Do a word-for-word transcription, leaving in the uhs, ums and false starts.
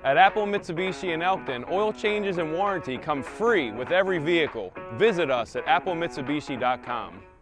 At Apple Mitsubishi in Elkton, oil changes and warranty come free with every vehicle. Visit us at apple mitsubishi dot com.